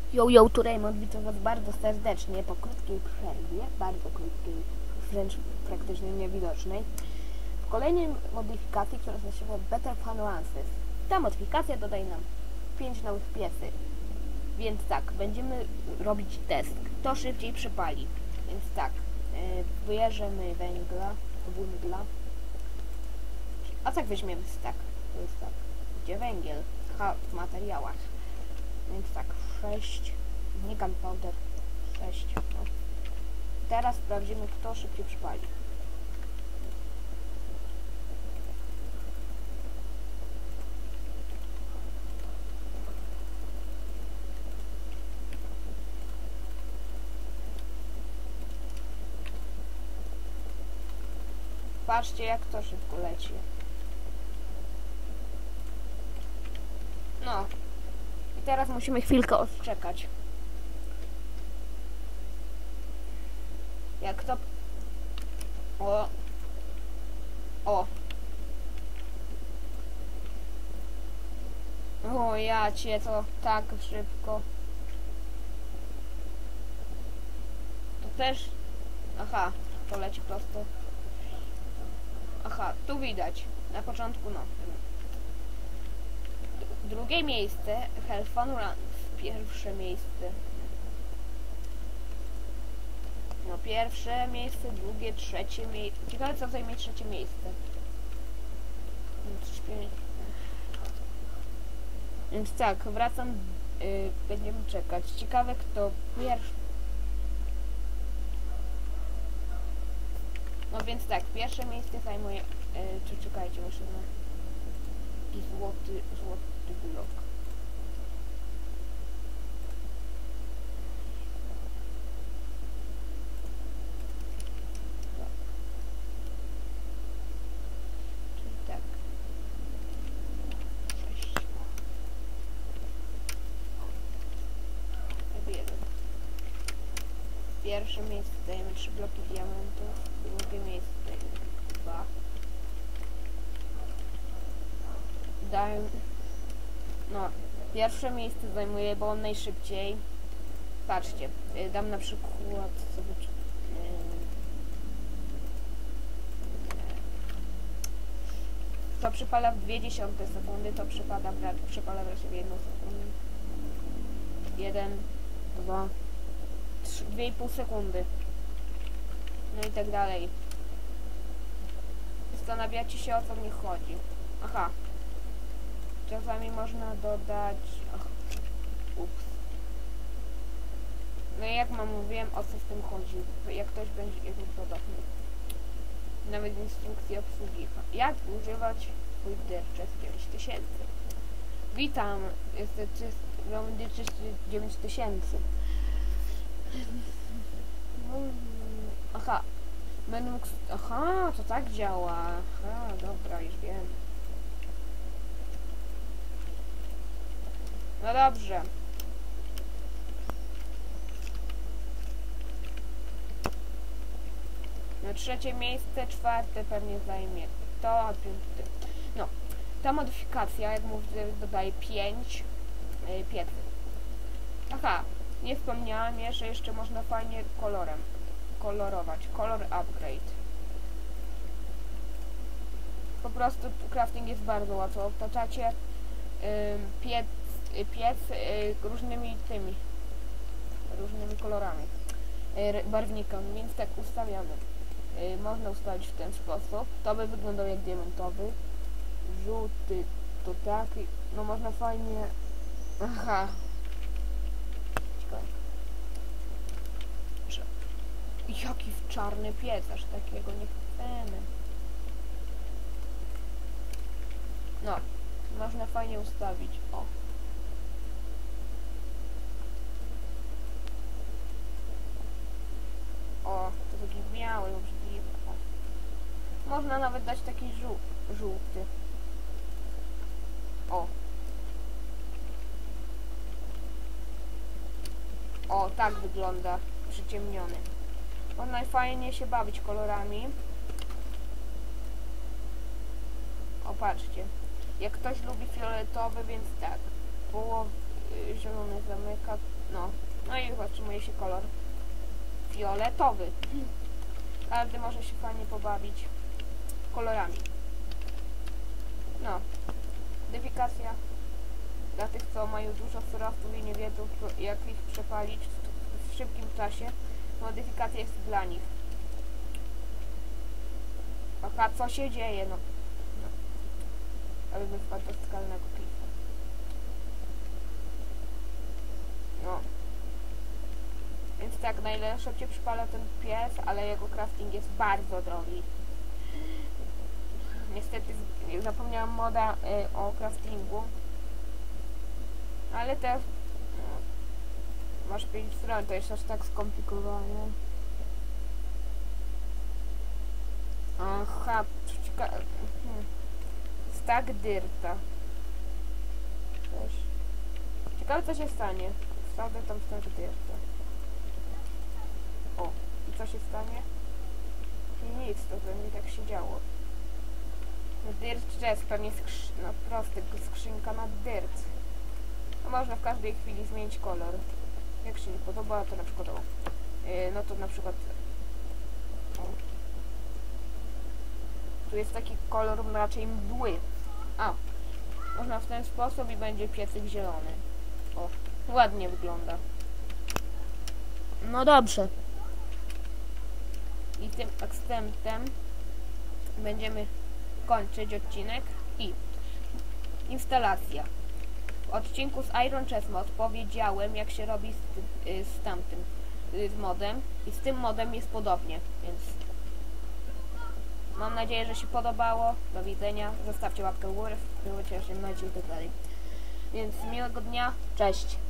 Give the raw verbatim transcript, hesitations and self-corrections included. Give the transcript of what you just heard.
Yo, yo, tu Raymond, witam was bardzo serdecznie po krótkiej przerwie, bardzo krótkiej, wręcz praktycznie niewidocznej, w kolejnej modyfikacji, która nazywa Better Nuances. Ta modyfikacja dodaje nam pięć nowych piecy, więc tak, będziemy robić test, kto szybciej przypali. Więc tak, yy, bierzemy węgla, węgla, a tak weźmiemy tak, to jest tak, gdzie węgiel? Ha, w materiałach. Więc tak, sześć, nie gunpowder, sześć. No. Teraz sprawdzimy, kto szybciej przypali. Patrzcie, jak to szybko leci. No. I teraz musimy chwilkę odczekać. Jak to... O. O. O, ja cię, to tak szybko. To też... Aha, to leci prosto. Aha, tu widać. Na początku, no. Drugie miejsce, Hell Fun Runs. Pierwsze miejsce. No, pierwsze miejsce, drugie, trzecie miejsce. Ciekawe, co zajmie trzecie miejsce. Więc tak, wracam. Yy, będziemy czekać. Ciekawe, kto pierwszy. No więc tak, pierwsze miejsce zajmuje. Yy, czy czekajcie, muszę na. I złoty, złoty blok. Tak. Czyli tak. Sześć. jeden. Pierwsze miejsce dajemy trzy bloki diamentów, drugie miejsce dajemy dwa. Daję... No, pierwsze miejsce zajmuje, bo on najszybciej. Patrzcie, dam na przykład sobie... To przypala w dwie dziesiąte sekundy, to przypada przypala wreszcie w jedną sekundę. Jeden, dwa, trzy, dwie i pół sekundy. No i tak dalej. Zastanawiacie się, o co mi chodzi. Aha. Czasami można dodać... Ach, ups. No i jak mam mówiłem, o co z tym chodzi. Jak ktoś będzie jakby podobny. Nawet instrukcji obsługi. Jak używać Wither dziewięć tysięcy. Witam. Jest trzydzieści dziewięć tysięcy. Aha. Będę mógł... Aha, to tak działa. Aha, dobra, już wiem. No dobrze. No trzecie miejsce, czwarte pewnie zajmie to, a piąty. No, ta modyfikacja, jak mówię, dodaje pięć yy, piecy. Aha, nie wspomniałam jeszcze, jeszcze można fajnie kolorem kolorować. Color upgrade. Po prostu crafting jest bardzo łatwo. Wtaczacie yy, piec piec y, różnymi tymi różnymi kolorami y, barwnikami, więc tak ustawiamy. Y, można ustawić w ten sposób. To by wyglądał jak diamentowy. Żółty to tak. No można fajnie. Aha. Ciekawe. Jaki czarny piec, aż takiego nie chcemy. No, można fajnie ustawić. O. O, to taki biały, obrzydliwy. Można nawet dać taki żół żółty. O. O, tak wygląda przyciemniony. Można fajnie się bawić kolorami. O, patrzcie. Jak ktoś lubi fioletowy, więc tak. Połow y, zielony zamyka, no. No i otrzymuje się kolor fioletowy. Każdy może się fajnie pobawić kolorami. No. Modyfikacja dla tych, co mają dużo surowców i nie wiedzą, jak ich przepalić w, w szybkim czasie. Modyfikacja jest dla nich. Aha, co się dzieje? No. no. Ale bym wpadł do skalnego klifu. No. Więc tak, najszybciej przypala ten pies, ale jego crafting jest bardzo drogi. Niestety zapomniałam moda y, o craftingu. Ale też no, masz pięć stron, to jest aż tak skomplikowane. Aha, cieka... hmm. Stack dirta. Też. Ciekawe, co się stanie. Wsadzę tam stack dirta. O, i co się stanie? I nic, to będzie tak się działo. No dirt chest, pewnie skrz... no prosty, skrzynka na dirt. No można w każdej chwili zmienić kolor. Jak się nie podoba, to na przykład o. Yy, no to na przykład o. Tu jest taki kolor raczej mdły. A, można w ten sposób i będzie piecyk zielony. O, ładnie wygląda. No dobrze. I tym akcentem będziemy kończyć odcinek i instalacja. W odcinku z Iron Chest Mod powiedziałem, jak się robi z, y, z tamtym, y, z modem i z tym modem jest podobnie, więc mam nadzieję, że się podobało. Do widzenia, zostawcie łapkę w górę, subskrybujcie, jeżeli macie i tak dalej. Więc miłego dnia, cześć!